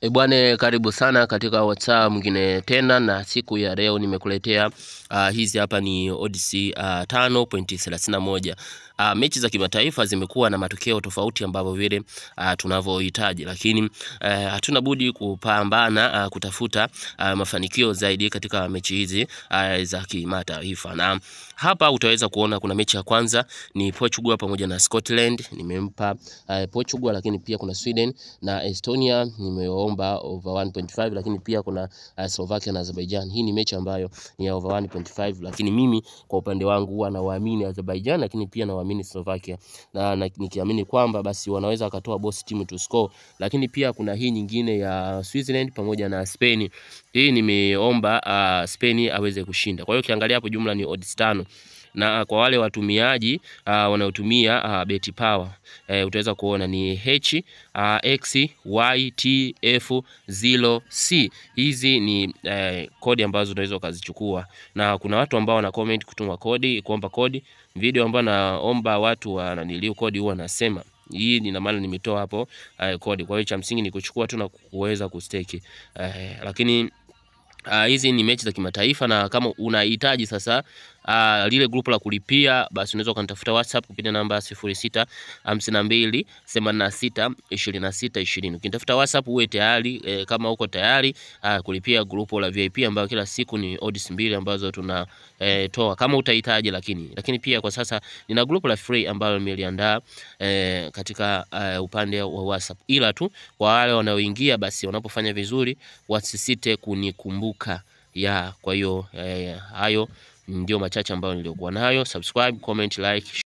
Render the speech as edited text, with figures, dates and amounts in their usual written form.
Bwana, karibu sana katika WhatsApp mwingine tena, na siku ya leo nimekuletea hizi hapa ni odds 5.31. Mechi za kimataifa zimekuwa na matokeo tofauti ambavyo vile tunavyohitaji, lakini hatuna budi kupambana kutafuta mafanikio zaidi katika mechi hizi za kimataifa. Na hapa utaweza kuona kuna mechi ya kwanza ni Portugal pamoja na Scotland, nimempa Portugal, lakini pia kuna Sweden na Estonia nimeomba over 1.5, lakini pia kuna Slovakia na Azerbaijan. Hii ni mechi ambayo ni over 1.5, lakini mimi kwa upande wangu huwa nawaamini Azerbaijan, lakini pia nawaamini Slovakia, na nikiamini kwamba basi wanaweza wakatoa boss team to score. Lakini pia kuna hii nyingine ya Switzerland pamoja na Spain. Hii nimeomba Spain aweze kushinda. Kwa hiyo ukiangalia hapo jumla ni odds 5. Na kwa wale watumiaji wanaotumia beti power, utaweza kuona ni HXYTF0C. Hizi ni kodi ambazo unaweza ukazichukua, na kuna watu ambao wana comment kutuma kodi, kuomba kodi. Video ambayo naomba watu wananiliu kodi huwa nasema hii nina maana nimetoa hapo kodi. Kwa hiyo cha msingi ni kuchukua tu na kuweza kustake. Lakini hizi ni mechi za kimataifa, na kama unahitaji sasa lile group la kulipia, basi unaweza kunitafuta WhatsApp kupitia namba 0652862620. Ukinitafuta WhatsApp uwe tayari kama uko tayari kulipia group la VIP ambayo kila siku ni odds 2 ambazo tunatoa kama utahitaji. Lakini pia kwa sasa nina group la free ambalo nimeliandaa katika upande wa WhatsApp, ila tu kwa wale wanaoingia basi wanapofanya vizuri wasisite kunikumbuka ya. Kwa hiyo hayo ndio machache ambayo nilikuwa nayo. Subscribe, comment, like.